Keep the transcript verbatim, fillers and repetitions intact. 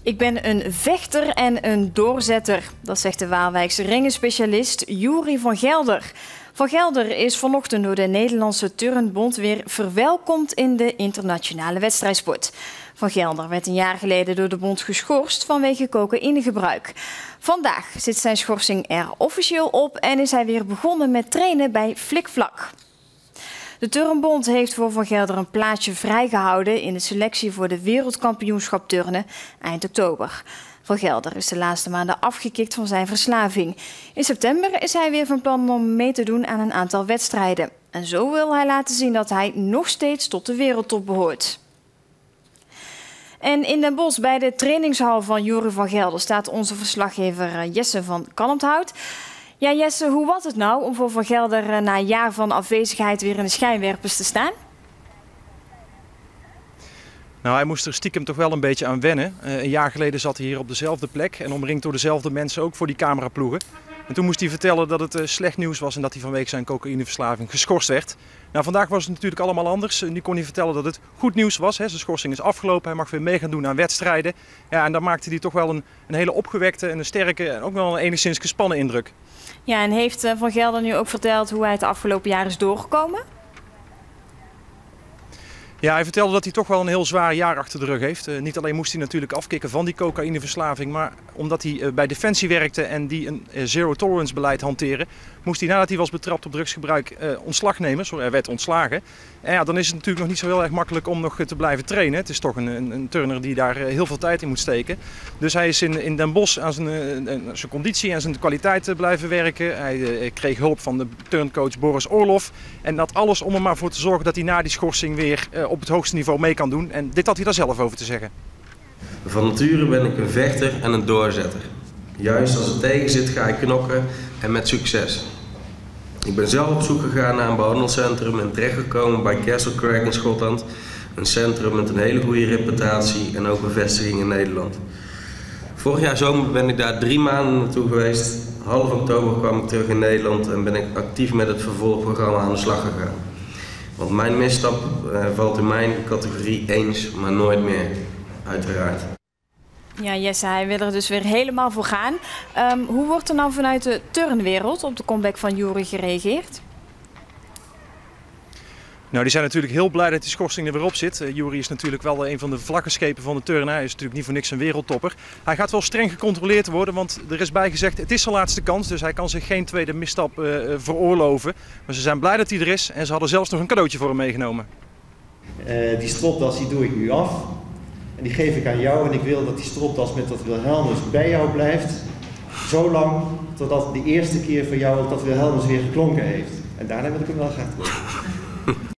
Ik ben een vechter en een doorzetter, dat zegt de Waalwijkse ringenspecialist Jury van Gelder. Van Gelder is vanochtend door de Nederlandse Turnbond weer verwelkomd in de internationale wedstrijdsport. Van Gelder werd een jaar geleden door de bond geschorst vanwege cocaïnegebruik. Vandaag zit zijn schorsing er officieel op en is hij weer begonnen met trainen bij Flikvlak. De Turnbond heeft voor Van Gelder een plaatsje vrijgehouden in de selectie voor de wereldkampioenschap turnen eind oktober. Van Gelder is de laatste maanden afgekikt van zijn verslaving. In september is hij weer van plan om mee te doen aan een aantal wedstrijden. En zo wil hij laten zien dat hij nog steeds tot de wereldtop behoort. En in Den Bosch bij de trainingshal van Jury van Gelder staat onze verslaggever Jesse van Kalmthout. Ja, Jesse, hoe was het nou om voor Van Gelder na een jaar van afwezigheid weer in de schijnwerpers te staan? Nou, hij moest er stiekem toch wel een beetje aan wennen. Uh, een jaar geleden zat hij hier op dezelfde plek en omringd door dezelfde mensen ook voor die cameraploegen. En toen moest hij vertellen dat het uh, slecht nieuws was en dat hij vanwege zijn cocaïneverslaving geschorst werd. Nou, vandaag was het natuurlijk allemaal anders. Nu kon hij vertellen dat het goed nieuws was. Hè. Zijn schorsing is afgelopen, hij mag weer mee gaan doen aan wedstrijden. Ja, en dan maakte hij toch wel een, een hele opgewekte en een sterke en ook wel een enigszins gespannen indruk. Ja, en heeft uh, Van Gelder nu ook verteld hoe hij het afgelopen jaar is doorgekomen? Ja, hij vertelde dat hij toch wel een heel zwaar jaar achter de rug heeft. Uh, niet alleen moest hij natuurlijk afkicken van die cocaïneverslaving, maar omdat hij uh, bij Defensie werkte en die een uh, zero tolerance beleid hanteren, moest hij nadat hij was betrapt op drugsgebruik uh, ontslag nemen. Sorry, hij werd ontslagen. En ja, dan is het natuurlijk nog niet zo heel erg makkelijk om nog te blijven trainen. Het is toch een, een, een turner die daar uh, heel veel tijd in moet steken. Dus hij is in, in Den Bosch aan zijn, uh, zijn conditie en zijn kwaliteit uh, blijven werken. Hij uh, kreeg hulp van de turncoach Boris Orlov. En dat alles om er maar voor te zorgen dat hij na die schorsing weer uh, op het hoogste niveau mee kan doen. En dit had hij daar zelf over te zeggen. Van nature ben ik een vechter en een doorzetter. Juist als het tegen zit ga ik knokken en met succes. Ik ben zelf op zoek gegaan naar een behandelcentrum en terechtgekomen bij Castle Craig in Schotland. Een centrum met een hele goede reputatie en ook een vestiging in Nederland. Vorig jaar zomer ben ik daar drie maanden naartoe geweest. Half oktober kwam ik terug in Nederland en ben ik actief met het vervolgprogramma aan de slag gegaan. Want mijn misstap uh, valt in mijn categorie eens, maar nooit meer, uiteraard. Ja, Jesse, hij wil er dus weer helemaal voor gaan. Um, hoe wordt er nou vanuit de turnwereld op de comeback van Jury gereageerd? Nou, die zijn natuurlijk heel blij dat die schorsing er weer op zit. Uh, Jury is natuurlijk wel een van de vlaggenschepen van de turnen. Hij is natuurlijk niet voor niks een wereldtopper. Hij gaat wel streng gecontroleerd worden, want er is bijgezegd het is zijn laatste kans. Dus hij kan zich geen tweede misstap uh, veroorloven. Maar ze zijn blij dat hij er is en ze hadden zelfs nog een cadeautje voor hem meegenomen. Uh, die stropdas die doe ik nu af. En die geef ik aan jou en ik wil dat die stropdas met dat Wilhelmus bij jou blijft. Zolang totdat de eerste keer voor jou dat Wilhelmus weer geklonken heeft. En daarna wil ik hem wel gaan.